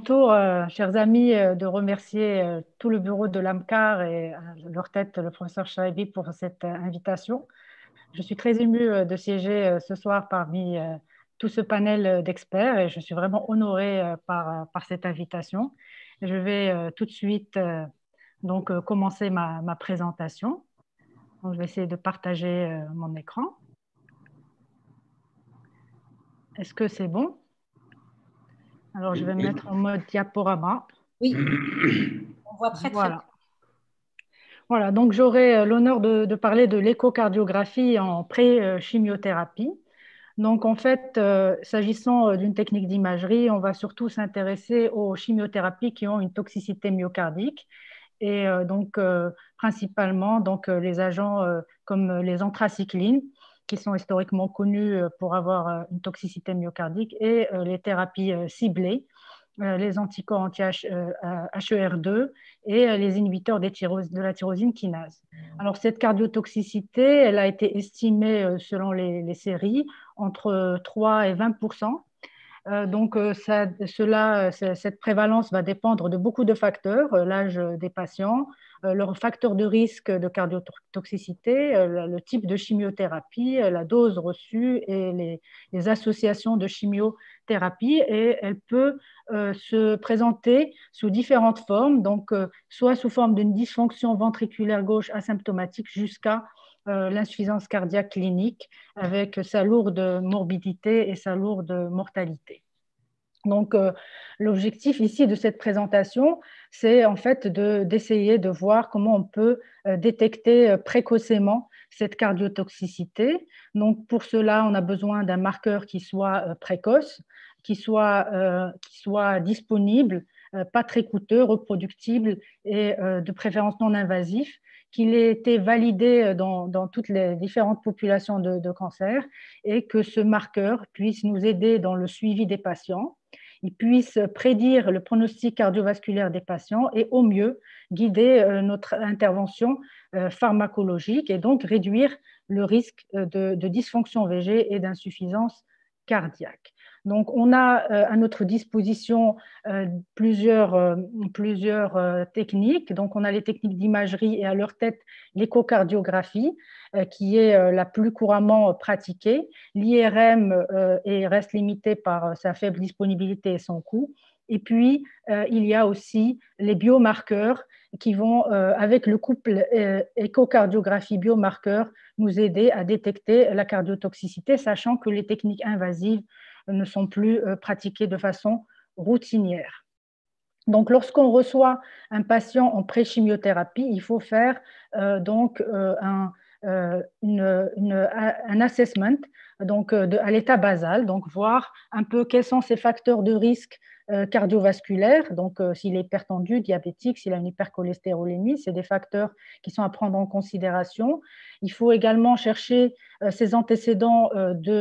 tour, chers amis, de remercier tout le bureau de l'AMCAR et leur tête, le professeur Chaibi, pour cette invitation. Je suis très émue de siéger ce soir parmi tout ce panel d'experts et je suis vraiment honorée par cette invitation. Je vais tout de suite commencer ma présentation. Donc, je vais essayer de partager mon écran. Est-ce que c'est bon? Alors, je vais me mettre en mode diaporama. Oui, on voit très très bien. Voilà. Voilà, donc j'aurai l'honneur de parler de l'échocardiographie en pré-chimiothérapie. Donc en fait, s'agissant d'une technique d'imagerie, on va surtout s'intéresser aux chimiothérapies qui ont une toxicité myocardique et principalement les agents comme les anthracyclines qui sont historiquement connus pour avoir une toxicité myocardique et les thérapies ciblées les anticorps anti-HER2 et les inhibiteurs de la tyrosine kinase. Alors, cette cardiotoxicité, elle a été estimée selon les séries entre 3 et 20 cette prévalence va dépendre de beaucoup de facteurs, l'âge des patients, leur facteur de risque de cardiotoxicité, le type de chimiothérapie, la dose reçue et les associations de chimiothérapie. Et elle peut se présenter sous différentes formes, soit sous forme d'une dysfonction ventriculaire gauche asymptomatique jusqu'à l'insuffisance cardiaque clinique avec sa lourde morbidité et sa lourde mortalité. Donc, l'objectif ici de cette présentation, c'est en fait d'essayer de voir comment on peut détecter précocement cette cardiotoxicité. Donc, pour cela, on a besoin d'un marqueur qui soit précoce, qui soit disponible, pas très coûteux, reproductible et de préférence non invasif, qu'il ait été validé dans toutes les différentes populations de cancer et que ce marqueur puisse nous aider dans le suivi des patients. Il puisse prédire le pronostic cardiovasculaire des patients et au mieux guider notre intervention pharmacologique et donc réduire le risque de dysfonction VG et d'insuffisance cardiaque. Donc, on a à notre disposition plusieurs techniques. Donc, on a les techniques d'imagerie et à leur tête l'échocardiographie, qui est la plus couramment pratiquée. L'IRM reste limité par sa faible disponibilité et son coût. Et puis, il y a aussi les biomarqueurs qui vont, avec le couple échocardiographie-biomarqueur, nous aider à détecter la cardiotoxicité, sachant que les techniques invasives ne sont plus pratiquées de façon routinière. Donc, lorsqu'on reçoit un patient en pré-chimiothérapie, il faut faire un assessment à l'état basal, donc voir un peu quels sont ces facteurs de risque cardiovasculaire, s'il est hypertendu, diabétique, s'il a une hypercholestérolémie, c'est des facteurs qui sont à prendre en considération. Il faut également chercher ses antécédents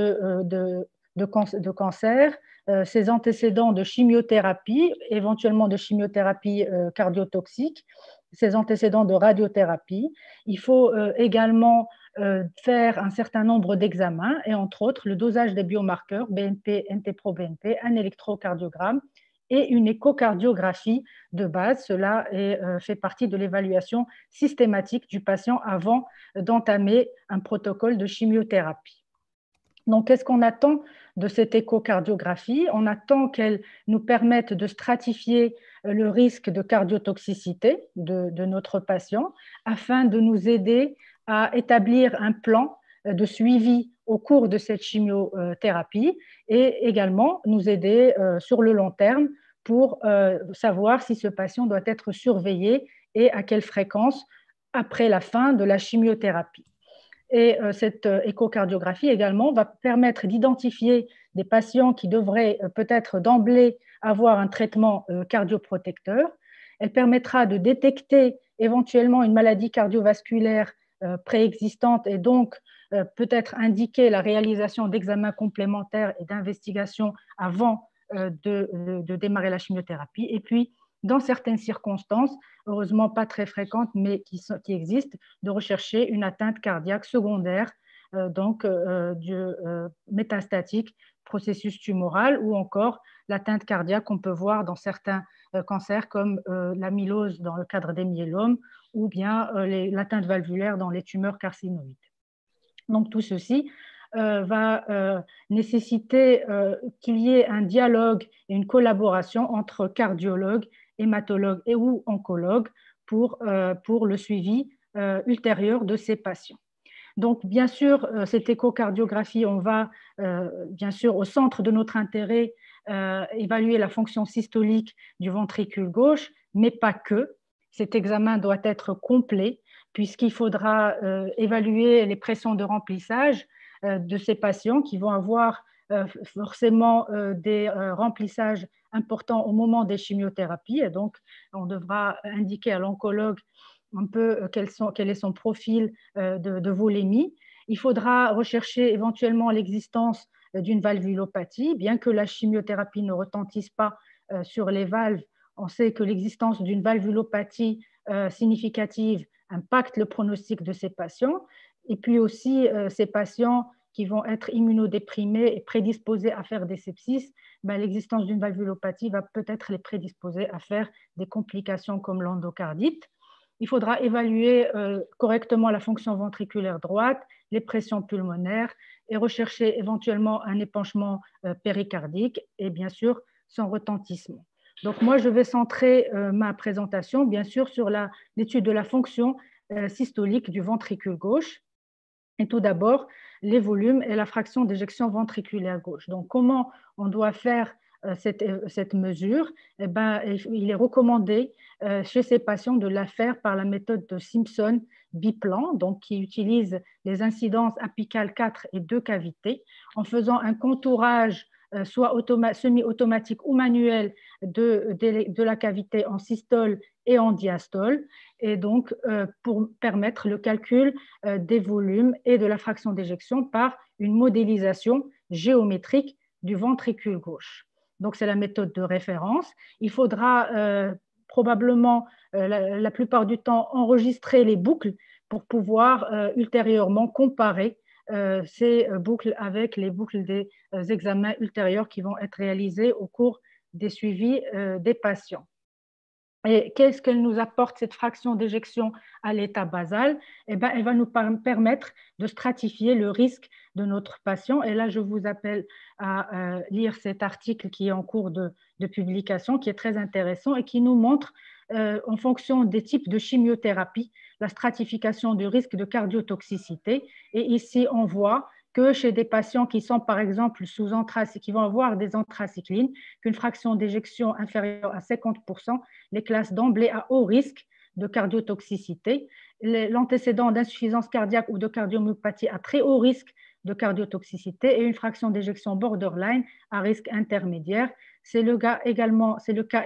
de cancer, ses antécédents de chimiothérapie, éventuellement de chimiothérapie cardiotoxique, ses antécédents de radiothérapie. Il faut également faire un certain nombre d'examens et entre autres le dosage des biomarqueurs BNP, NT-proBNP, un électrocardiogramme et une échocardiographie de base. Cela fait partie de l'évaluation systématique du patient avant d'entamer un protocole de chimiothérapie. Donc, qu'est-ce qu'on attend de cette échocardiographie? On attend qu'elle nous permette de stratifier le risque de cardiotoxicité de notre patient afin de nous aider à établir un plan de suivi au cours de cette chimiothérapie et également nous aider sur le long terme pour savoir si ce patient doit être surveillé et à quelle fréquence après la fin de la chimiothérapie. Et cette échocardiographie également va permettre d'identifier des patients qui devraient peut-être d'emblée avoir un traitement cardioprotecteur. Elle permettra de détecter éventuellement une maladie cardiovasculaire préexistante et donc peut-être indiquer la réalisation d'examens complémentaires et d'investigations avant de démarrer la chimiothérapie. Et puis, dans certaines circonstances, heureusement pas très fréquentes, mais qui existent, de rechercher une atteinte cardiaque secondaire, métastatique, processus tumoral ou encore l'atteinte cardiaque qu'on peut voir dans certains cancers comme l'amylose dans le cadre des myélomes ou bien l'atteinte valvulaire dans les tumeurs carcinoïdes. Donc tout ceci va nécessiter qu'il y ait un dialogue et une collaboration entre cardiologues, hématologues et ou oncologues pour le suivi ultérieur de ces patients. Donc, bien sûr, cette échocardiographie, on va, bien sûr, au centre de notre intérêt, évaluer la fonction systolique du ventricule gauche, mais pas que. Cet examen doit être complet, puisqu'il faudra évaluer les pressions de remplissage de ces patients qui vont avoir forcément des remplissages importants au moment des chimiothérapies. Et donc, on devra indiquer à l'oncologue un peu quel est son profil de volémie. Il faudra rechercher éventuellement l'existence d'une valvulopathie, bien que la chimiothérapie ne retentisse pas sur les valves. On sait que l'existence d'une valvulopathie significative impacte le pronostic de ces patients. Et puis aussi, ces patients qui vont être immunodéprimés et prédisposés à faire des sepsis, ben, l'existence d'une valvulopathie va peut-être les prédisposer à faire des complications comme l'endocardite. Il faudra évaluer correctement la fonction ventriculaire droite, les pressions pulmonaires et rechercher éventuellement un épanchement péricardique et bien sûr son retentissement. Donc moi, je vais centrer ma présentation bien sûr sur l'étude de la fonction systolique du ventricule gauche. Et tout d'abord, les volumes et la fraction d'éjection ventriculaire gauche. Donc comment on doit faire cette mesure? Eh ben, il est recommandé chez ces patients de la faire par la méthode de Simpson biplan, donc qui utilise les incidences apicales 4 et 2 cavités, en faisant un contourage soit semi-automatique ou manuel de la cavité en systole et en diastole, et donc pour permettre le calcul des volumes et de la fraction d'éjection par une modélisation géométrique du ventricule gauche. Donc, c'est la méthode de référence. Il faudra probablement, la plupart du temps, enregistrer les boucles pour pouvoir ultérieurement comparer ces boucles avec les boucles des examens ultérieurs qui vont être réalisés au cours des suivis des patients. Et qu'est-ce qu'elle nous apporte, cette fraction d'éjection à l'état basal? Eh bien, elle va nous permettre de stratifier le risque de notre patient. Et là, je vous appelle à lire cet article qui est en cours de publication, qui est très intéressant et qui nous montre, en fonction des types de chimiothérapie, la stratification du risque de cardiotoxicité. Et ici, on voit que chez des patients qui sont par exemple sous qui vont avoir des anthracyclines, qu'une fraction d'éjection inférieure à 50%, les classes d'emblée à haut risque de cardiotoxicité, l'antécédent d'insuffisance cardiaque ou de cardiomyopathie à très haut risque de cardiotoxicité et une fraction d'éjection borderline à risque intermédiaire. C'est le cas également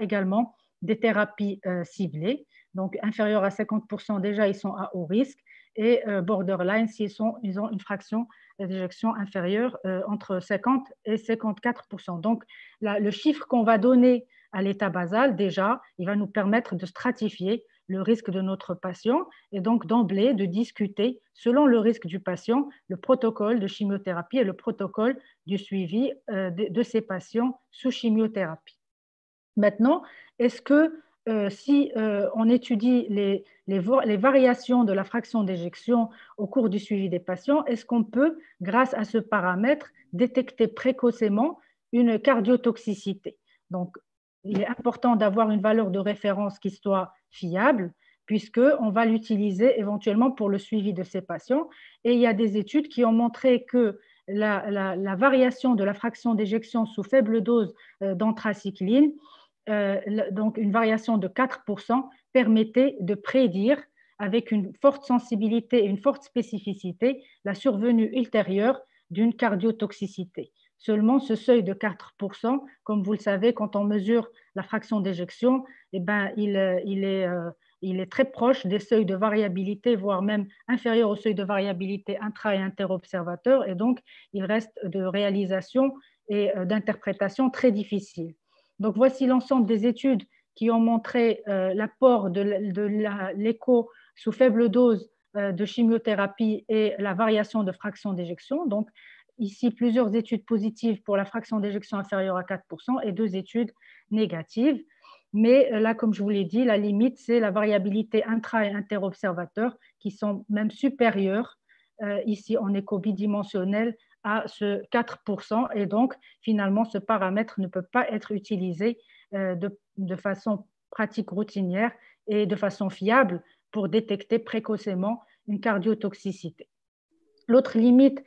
des thérapies ciblées, donc inférieures à 50%, déjà ils sont à haut risque, et borderline s'ils ont une fraction d'éjection inférieure entre 50 et 54%. Donc, le chiffre qu'on va donner à l'état basal, déjà, il va nous permettre de stratifier le risque de notre patient et donc d'emblée de discuter, selon le risque du patient, le protocole de chimiothérapie et le protocole du suivi de ces patients sous chimiothérapie. Maintenant, est-ce que si on étudie les variations de la fraction d'éjection au cours du suivi des patients, est-ce qu'on peut, grâce à ce paramètre, détecter précocement une cardiotoxicité? Donc, il est important d'avoir une valeur de référence qui soit fiable, puisqu'on va l'utiliser éventuellement pour le suivi de ces patients. Et il y a des études qui ont montré que la variation de la fraction d'éjection sous faible dose d'anthracycline, donc une variation de 4%, permettait de prédire avec une forte sensibilité et une forte spécificité la survenue ultérieure d'une cardiotoxicité. Seulement ce seuil de 4%, comme vous le savez, quand on mesure la fraction d'éjection, eh ben, il est très proche des seuils de variabilité, voire même inférieur au seuil de variabilité intra- et interobservateur, et donc il reste de réalisation et d'interprétation très difficile. Donc, voici l'ensemble des études qui ont montré l'apport de l'écho sous faible dose de chimiothérapie et la variation de fraction d'éjection. Donc, ici plusieurs études positives pour la fraction d'éjection inférieure à 4% et 2 études négatives. Mais là, comme je vous l'ai dit, la limite, c'est la variabilité intra- et interobservateur qui sont même supérieures ici en écho bidimensionnel à ce 4%. Et donc, finalement, ce paramètre ne peut pas être utilisé de façon pratique routinière et de façon fiable pour détecter précocement une cardiotoxicité. L'autre limite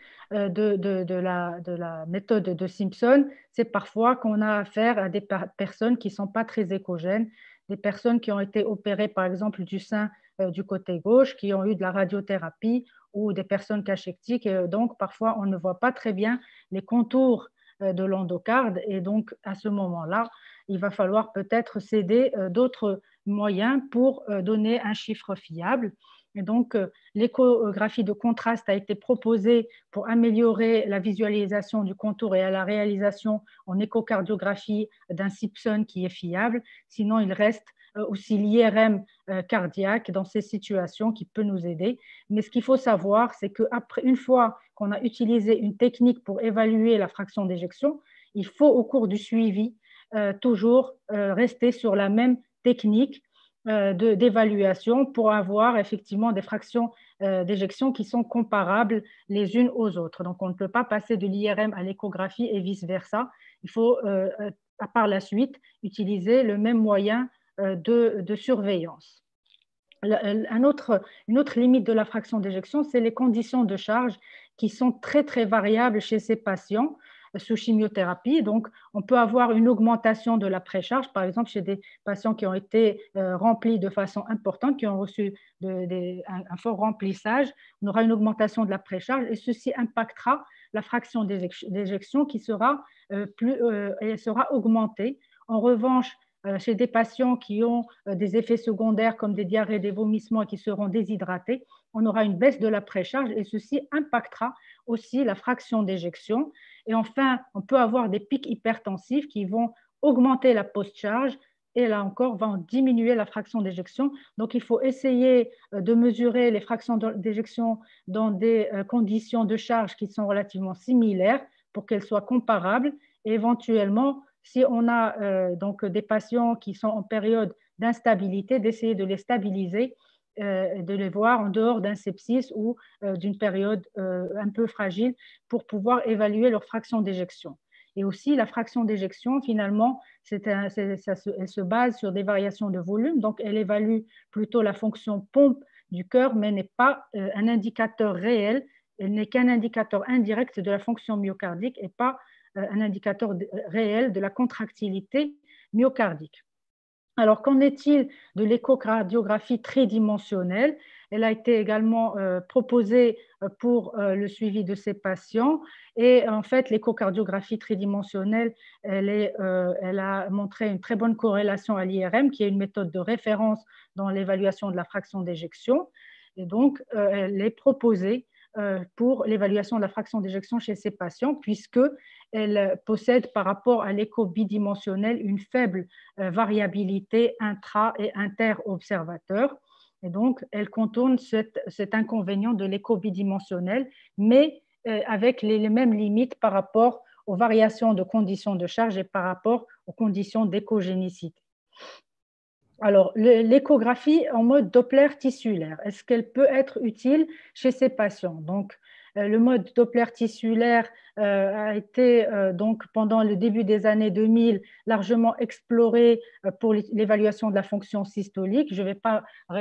de la méthode de Simpson, c'est parfois qu'on a affaire à des personnes qui ne sont pas très échogènes, des personnes qui ont été opérées par exemple du sein du côté gauche, qui ont eu de la radiothérapie ou des personnes cachectiques. Et donc parfois on ne voit pas très bien les contours de l'endocarde et donc à ce moment-là, il va falloir peut-être céder d'autres moyens pour donner un chiffre fiable. Et donc, l'échographie de contraste a été proposée pour améliorer la visualisation du contour et la réalisation en échocardiographie d'un Simpson qui est fiable. Sinon, il reste aussi l'IRM cardiaque dans ces situations qui peut nous aider. Mais ce qu'il faut savoir, c'est qu'une fois qu'on a utilisé une technique pour évaluer la fraction d'éjection, il faut au cours du suivi toujours rester sur la même technique d'évaluation pour avoir effectivement des fractions d'éjection qui sont comparables les unes aux autres. Donc, on ne peut pas passer de l'IRM à l'échographie et vice-versa. Il faut, par la suite, utiliser le même moyen de surveillance. Une autre limite de la fraction d'éjection, c'est les conditions de charge qui sont très, très variables chez ces patients sous chimiothérapie. Donc, on peut avoir une augmentation de la précharge, par exemple, chez des patients qui ont été remplis de façon importante, qui ont reçu un fort remplissage. On aura une augmentation de la précharge et ceci impactera la fraction d'éjection qui sera augmentée. En revanche, chez des patients qui ont des effets secondaires comme des diarrhées, des vomissements et qui seront déshydratés, on aura une baisse de la précharge et ceci impactera aussi la fraction d'éjection. Et enfin, on peut avoir des pics hypertensifs qui vont augmenter la post-charge et là encore vont diminuer la fraction d'éjection. Donc, il faut essayer de mesurer les fractions d'éjection dans des conditions de charge qui sont relativement similaires pour qu'elles soient comparables et éventuellement, si on a donc des patients qui sont en période d'instabilité, d'essayer de les stabiliser, de les voir en dehors d'un sepsis ou d'une période un peu fragile pour pouvoir évaluer leur fraction d'éjection. Et aussi, la fraction d'éjection, finalement, elle se base sur des variations de volume, donc elle évalue plutôt la fonction pompe du cœur, mais n'est pas un indicateur réel, elle n'est qu'un indicateur indirect de la fonction myocardique et pas un indicateur réel de la contractilité myocardique. Alors, qu'en est-il de l'échocardiographie tridimensionnelle? Elle a été également proposée pour le suivi de ces patients. Et en fait, l'échocardiographie tridimensionnelle, elle a montré une très bonne corrélation à l'IRM, qui est une méthode de référence dans l'évaluation de la fraction d'éjection. Et donc, elle est proposée pour l'évaluation de la fraction d'éjection chez ces patients, puisqu'elle possède par rapport à l'écho bidimensionnel une faible variabilité intra- et inter-observateur. Et donc, elle contourne cet inconvénient de l'écho bidimensionnel, mais avec les mêmes limites par rapport aux variations de conditions de charge et par rapport aux conditions d'échogénicité. Alors, l'échographie en mode Doppler tissulaire, est-ce qu'elle peut être utile chez ces patients? Donc, le mode Doppler tissulaire a été donc pendant le début des années 2000 largement exploré pour l'évaluation de la fonction systolique. Je ne vais pas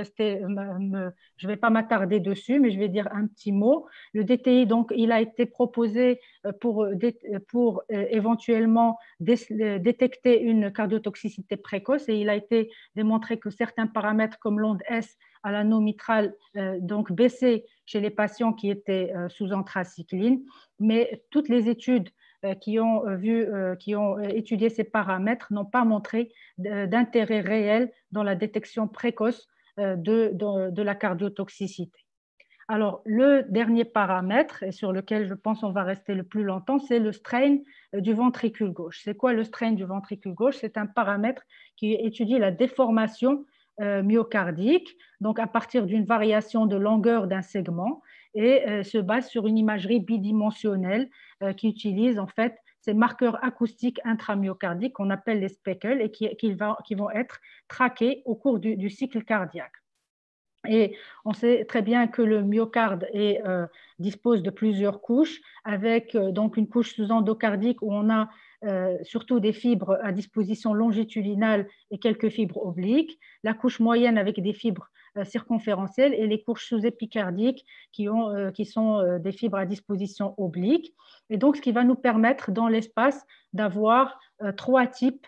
je vais pas m'attarder dessus, mais je vais dire un petit mot. Le DTI, donc, il a été proposé pour éventuellement détecter une cardiotoxicité précoce et il a été démontré que certains paramètres comme l'onde S à l'anneau mitral donc baissaient chez les patients qui étaient sous anthracycline, mais toutes les études qui ont étudié ces paramètres n'ont pas montré d'intérêt réel dans la détection précoce de la cardiotoxicité. Alors, le dernier paramètre, et sur lequel je pense on va rester le plus longtemps, c'est le strain du ventricule gauche. C'est quoi le strain du ventricule gauche? C'est un paramètre qui étudie la déformation myocardique, donc à partir d'une variation de longueur d'un segment. et se base sur une imagerie bidimensionnelle qui utilise en fait ces marqueurs acoustiques intramyocardiques qu'on appelle les speckles et qui vont être traqués au cours du cycle cardiaque. Et on sait très bien que le myocarde dispose de plusieurs couches, avec donc une couche sous-endocardique où on a surtout des fibres à disposition longitudinale et quelques fibres obliques, la couche moyenne avec des fibres circonférentielles et les couches sous-épicardiques qui sont des fibres à disposition oblique. Et donc, ce qui va nous permettre dans l'espace d'avoir trois types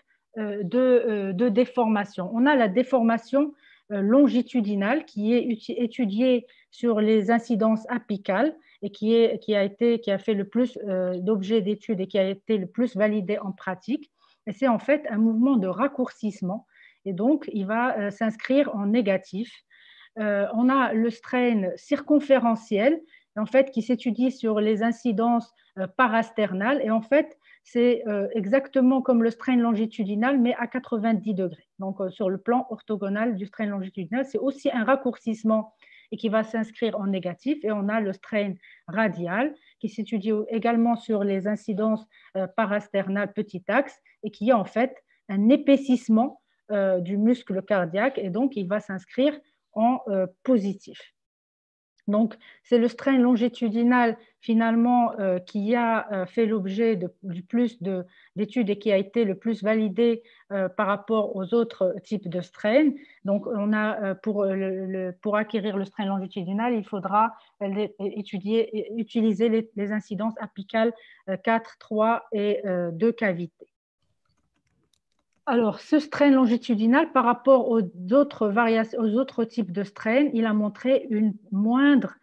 de déformation. On a la déformation longitudinale qui est étudiée sur les incidences apicales et qui a fait le plus d'objets d'études et qui a été le plus validé en pratique. Et c'est en fait un mouvement de raccourcissement et donc il va s'inscrire en négatif. On a le strain circonférentiel en fait, qui s'étudie sur les incidences parasternales et en fait c'est exactement comme le strain longitudinal, mais à 90 degrés. Donc, sur le plan orthogonal du strain longitudinal, c'est aussi un raccourcissement et qui va s'inscrire en négatif. Et on a le strain radial qui s'étudie également sur les incidences parasternales petit axe et qui est en fait un épaississement du muscle cardiaque et donc il va s'inscrire en positif. Donc, c'est le strain longitudinal finalement qui a fait l'objet du plus d'études et qui a été le plus validé par rapport aux autres types de strains. Donc, on a, pour acquérir le strain longitudinal, il faudra utiliser les incidences apicales 4, 3 et 2 cavités. Alors, ce strain longitudinal, par rapport aux autres types de strains, il a montré une moindre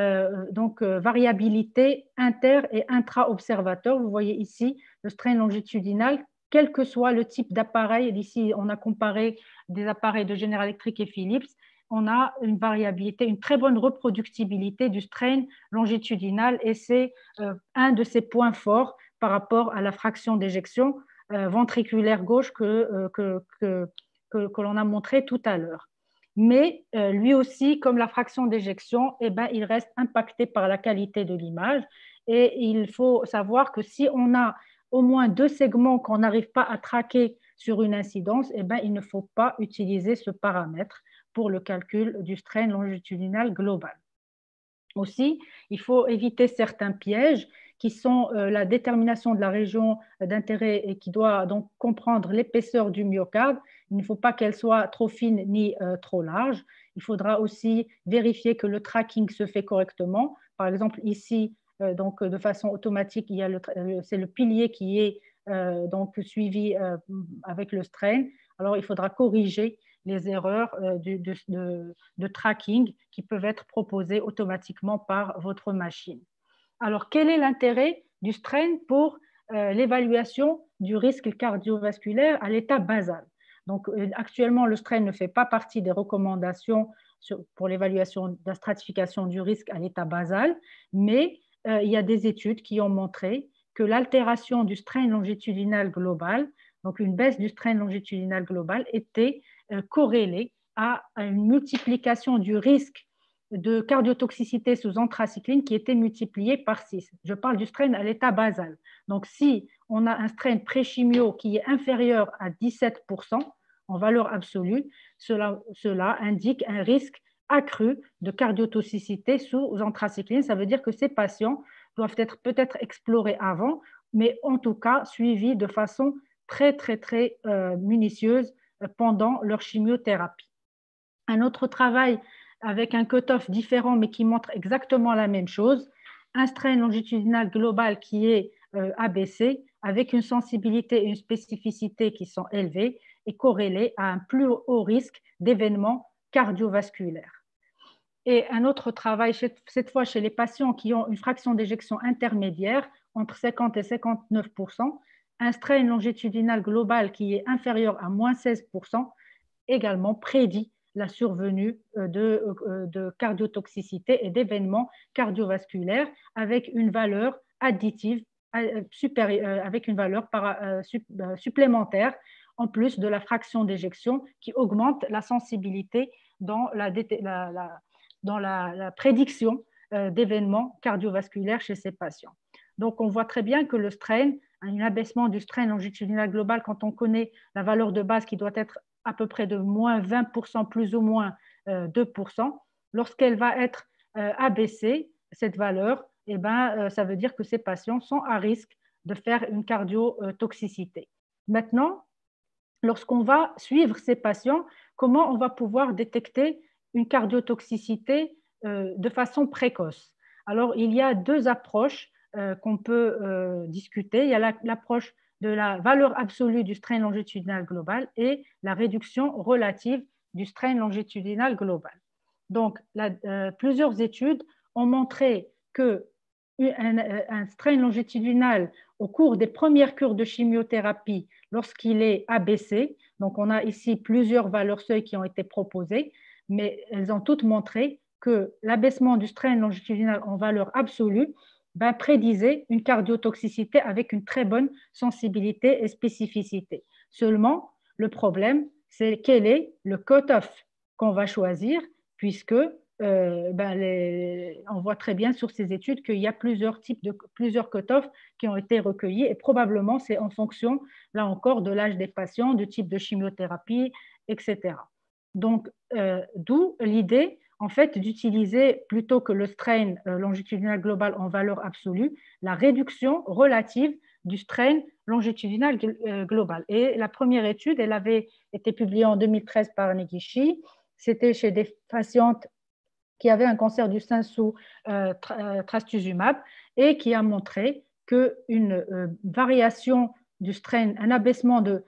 variabilité inter- et intra-observateur. Vous voyez ici le strain longitudinal, quel que soit le type d'appareil. Ici, on a comparé des appareils de General Electric et Philips. On a une variabilité, une très bonne reproductibilité du strain longitudinal et c'est un de ses points forts par rapport à la fraction d'éjection ventriculaire gauche que l'on a montré tout à l'heure. Mais lui aussi, comme la fraction d'éjection, eh ben, il reste impacté par la qualité de l'image. Et il faut savoir que si on a au moins 2 segments qu'on n'arrive pas à traquer sur une incidence, eh ben, il ne faut pas utiliser ce paramètre pour le calcul du strain longitudinal global. Aussi, il faut éviter certains pièges qui sont la détermination de la région d'intérêt et qui doit donc comprendre l'épaisseur du myocarde. Il ne faut pas qu'elle soit trop fine ni trop large. Il faudra aussi vérifier que le tracking se fait correctement. Par exemple, ici, donc, de façon automatique, c'est le pilier qui est donc suivi avec le strain. Alors, il faudra corriger les erreurs de tracking qui peuvent être proposées automatiquement par votre machine. Alors, quel est l'intérêt du strain pour l'évaluation du risque cardiovasculaire à l'état basal? Donc, actuellement, le strain ne fait pas partie des recommandations pour l'évaluation de la stratification du risque à l'état basal, mais il y a des études qui ont montré que l'altération du strain longitudinal global, donc une baisse du strain longitudinal global, était corrélée à une multiplication du risque de cardiotoxicité sous anthracycline qui était multiplié par 6. Je parle du strain à l'état basal. Donc, si on a un strain pré-chimio qui est inférieur à 17% en valeur absolue, cela indique un risque accru de cardiotoxicité sous anthracycline. Ça veut dire que ces patients doivent être peut-être explorés avant, mais en tout cas suivis de façon très, très, très minutieuse pendant leur chimiothérapie. Un autre travail avec un cutoff différent mais qui montre exactement la même chose, un strain longitudinal global qui est abaissé avec une sensibilité et une spécificité qui sont élevées et corrélé à un plus haut risque d'événements cardiovasculaires. Et un autre travail, cette fois chez les patients qui ont une fraction d'éjection intermédiaire entre 50 et 59%, un strain longitudinal global qui est inférieur à moins 16%, également prédit la survenue de cardiotoxicité et d'événements cardiovasculaires avec une valeur additive, avec une valeur supplémentaire en plus de la fraction d'éjection qui augmente la sensibilité dans la prédiction d'événements cardiovasculaires chez ces patients. Donc, on voit très bien que le strain, un abaissement du strain longitudinal global, quand on connaît la valeur de base qui doit être à peu près de moins 20%, plus ou moins 2%, lorsqu'elle va être abaissée, cette valeur, eh ben, ça veut dire que ces patients sont à risque de faire une cardiotoxicité. Maintenant, lorsqu'on va suivre ces patients, comment on va pouvoir détecter une cardiotoxicité de façon précoce? Alors, il y a deux approches qu'on peut discuter. Il y a l'approche de la valeur absolue du strain longitudinal global et la réduction relative du strain longitudinal global. Donc, plusieurs études ont montré que un strain longitudinal au cours des premières cures de chimiothérapie, lorsqu'il est abaissé, donc on a ici plusieurs valeurs seuil qui ont été proposées, mais elles ont toutes montré que l'abaissement du strain longitudinal en valeur absolue prédisait une cardiotoxicité avec une très bonne sensibilité et spécificité. Seulement, le problème, c'est quel est le cut-off qu'on va choisir, puisque on voit très bien sur ces études qu'il y a plusieurs cut-offs qui ont été recueillis et probablement c'est en fonction, là encore, de l'âge des patients, du type de chimiothérapie, etc. Donc, d'où l'idée, en fait, d'utiliser plutôt que le strain longitudinal global en valeur absolue, la réduction relative du strain longitudinal global. Et la première étude, elle avait été publiée en 2013 par Negishi. C'était chez des patientes qui avaient un cancer du sein sous trastuzumab et qui a montré qu'une variation du strain, un abaissement de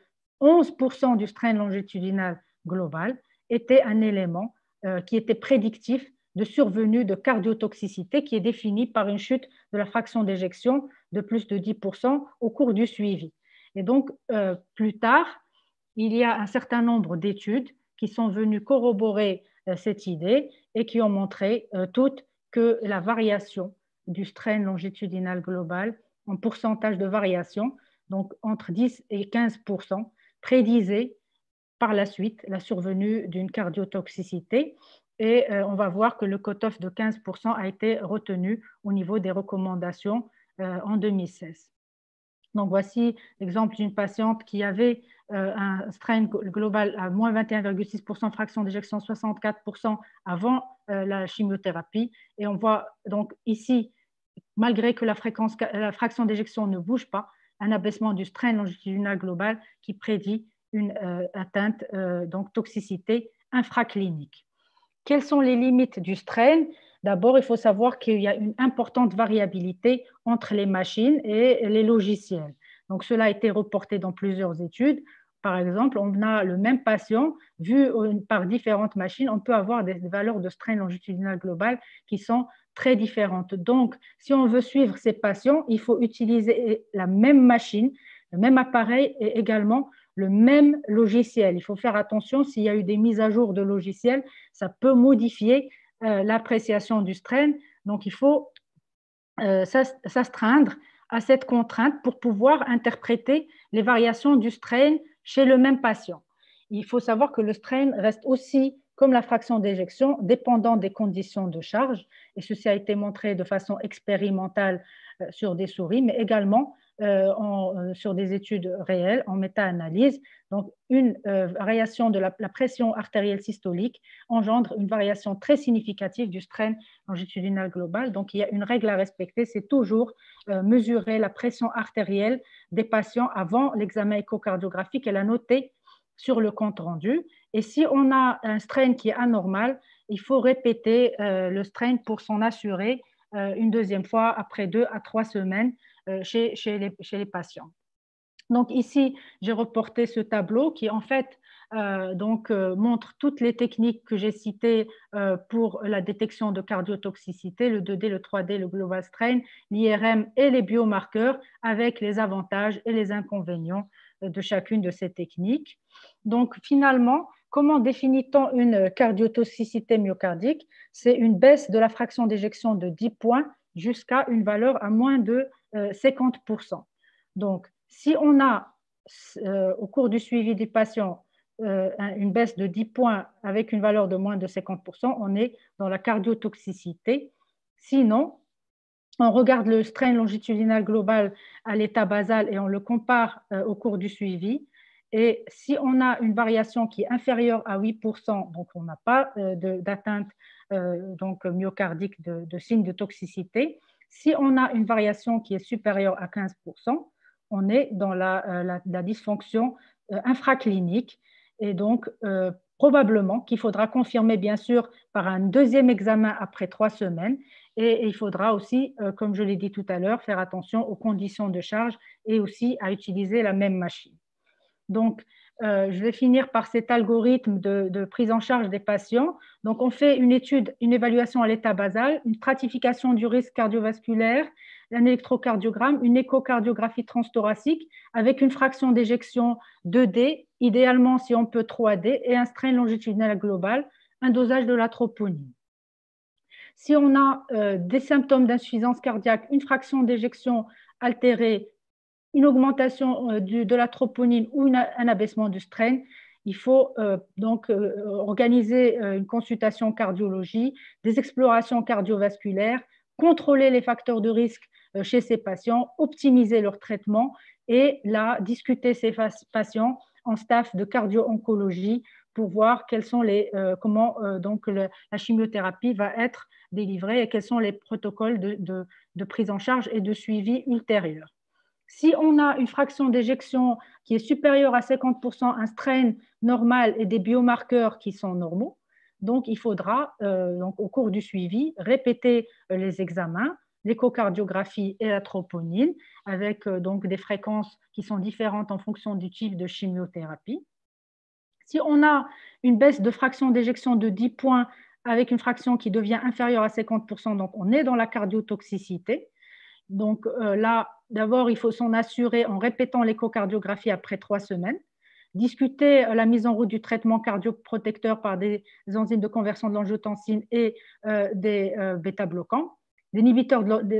11% du strain longitudinal global était un élément qui était prédictif de survenue de cardiotoxicité qui est définie par une chute de la fraction d'éjection de plus de 10% au cours du suivi. Et donc, plus tard, il y a un certain nombre d'études qui sont venues corroborer cette idée et qui ont montré toutes que la variation du strain longitudinal global en pourcentage de variation, donc entre 10 et 15%, prédisait par la suite la survenue d'une cardiotoxicité. Et on va voir que le quote-off de 15% a été retenu au niveau des recommandations en 2016. Donc, voici l'exemple d'une patiente qui avait un strain global à moins 21,6%, fraction d'éjection 64% avant la chimiothérapie. Et on voit donc ici, malgré que la fraction d'éjection ne bouge pas, un abaissement du strain longitudinal global qui prédit une atteinte, donc toxicité infraclinique. Quelles sont les limites du strain? D'abord, il faut savoir qu'il y a une importante variabilité entre les machines et les logiciels. Donc, cela a été reporté dans plusieurs études. Par exemple, on a le même patient, vu par différentes machines, on peut avoir des valeurs de strain longitudinal global qui sont très différentes. Donc, si on veut suivre ces patients, il faut utiliser la même machine, le même appareil et également le même logiciel. Il faut faire attention, s'il y a eu des mises à jour de logiciels, ça peut modifier l'appréciation du strain. Donc, il faut s'astreindre à cette contrainte pour pouvoir interpréter les variations du strain chez le même patient. Il faut savoir que le strain reste aussi, comme la fraction d'éjection, dépendant des conditions de charge, et ceci a été montré de façon expérimentale sur des souris, mais également sur des études réelles en méta-analyse. Donc, une variation de la pression artérielle systolique engendre une variation très significative du strain longitudinal global. Donc, il y a une règle à respecter, c'est toujours mesurer la pression artérielle des patients avant l'examen échocardiographique et la noter sur le compte rendu. Et si on a un strain qui est anormal, il faut répéter le strain pour s'en assurer une deuxième fois après 2 à 3 semaines chez les patients. Donc ici, j'ai reporté ce tableau qui en fait montre toutes les techniques que j'ai citées pour la détection de cardiotoxicité, le 2D, le 3D, le global strain, l'IRM et les biomarqueurs avec les avantages et les inconvénients de chacune de ces techniques. Donc finalement, comment définit-on une cardiotoxicité myocardique? C'est une baisse de la fraction d'éjection de 10 points jusqu'à une valeur à moins de 50%. Donc, si on a au cours du suivi du patient une baisse de 10 points avec une valeur de moins de 50%, on est dans la cardiotoxicité. Sinon, on regarde le strain longitudinal global à l'état basal et on le compare au cours du suivi. Et si on a une variation qui est inférieure à 8%, donc on n'a pas d'atteinte myocardique de signes de toxicité. Si on a une variation qui est supérieure à 15%, on est dans la dysfonction infraclinique. Et donc, probablement qu'il faudra confirmer, bien sûr, par un deuxième examen après 3 semaines. Et il faudra aussi, comme je l'ai dit tout à l'heure, faire attention aux conditions de charge et aussi à utiliser la même machine. Donc, je vais finir par cet algorithme de prise en charge des patients. Donc, on fait une évaluation à l'état basal, une stratification du risque cardiovasculaire, un électrocardiogramme, une échocardiographie transthoracique avec une fraction d'éjection 2D, idéalement si on peut 3D, et un strain longitudinal global, un dosage de la troponine. Si on a des symptômes d'insuffisance cardiaque, une fraction d'éjection altérée, une augmentation de la troponine ou un abaissement du strain, il faut organiser une consultation cardiologie, des explorations cardiovasculaires, contrôler les facteurs de risque chez ces patients, optimiser leur traitement et là, discuter ces patients en staff de cardio-oncologie pour voir comment la chimiothérapie va être délivrée et quels sont les protocoles de prise en charge et de suivi ultérieur. Si on a une fraction d'éjection qui est supérieure à 50%, un strain normal et des biomarqueurs qui sont normaux, donc il faudra, au cours du suivi, répéter les examens, l'échocardiographie et la troponine, avec des fréquences qui sont différentes en fonction du type de chimiothérapie. Si on a une baisse de fraction d'éjection de 10 points avec une fraction qui devient inférieure à 50%, donc on est dans la cardiotoxicité. Donc là, d'abord, il faut s'en assurer en répétant l'échocardiographie après 3 semaines, discuter la mise en route du traitement cardioprotecteur par des enzymes de conversion de l'angiotensine et des bêta-bloquants, des inhibiteurs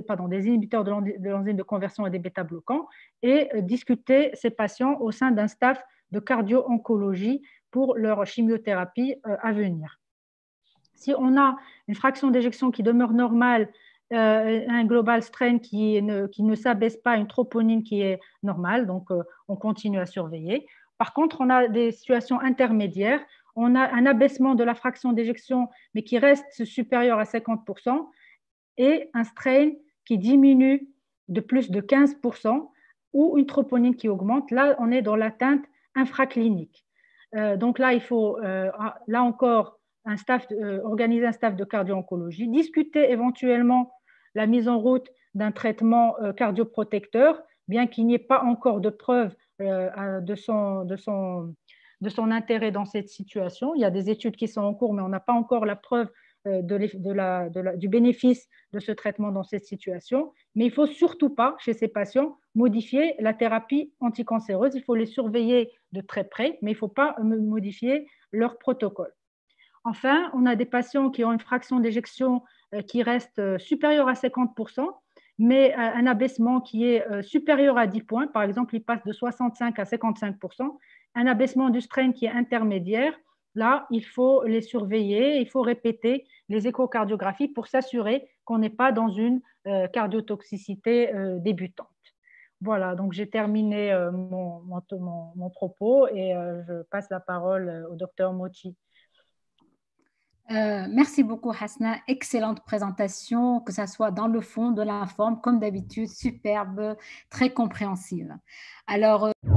de l'enzyme de conversion et des bêta-bloquants, et discuter ces patients au sein d'un staff de cardio-oncologie pour leur chimiothérapie à venir. Si on a une fraction d'éjection qui demeure normale, un global strain qui ne s'abaisse pas, une troponine qui est normale, donc on continue à surveiller. Par contre, on a des situations intermédiaires, on a un abaissement de la fraction d'éjection, mais qui reste supérieur à 50%, et un strain qui diminue de plus de 15%, ou une troponine qui augmente. Là, on est dans l'atteinte infraclinique. Donc là, il faut, là encore, organiser un staff de cardio-oncologie, discuter éventuellement la mise en route d'un traitement cardioprotecteur, bien qu'il n'y ait pas encore de preuve de son intérêt dans cette situation. Il y a des études qui sont en cours, mais on n'a pas encore la preuve du bénéfice de ce traitement dans cette situation. Mais il ne faut surtout pas, chez ces patients, modifier la thérapie anticancéreuse. Il faut les surveiller de très près, mais il ne faut pas modifier leur protocole. Enfin, on a des patients qui ont une fraction d'éjection qui reste supérieure à 50%, mais un abaissement qui est supérieur à 10 points. Par exemple, il passe de 65 à 55%. Un abaissement du strain qui est intermédiaire. Là, il faut les surveiller, il faut répéter les échocardiographies pour s'assurer qu'on n'est pas dans une cardiotoxicité débutante. Voilà, donc j'ai terminé mon propos et je passe la parole au docteur Mochi. Merci beaucoup, Hasna. Excellente présentation, que ce soit dans le fond, de la forme, comme d'habitude, superbe, très compréhensive. Alors,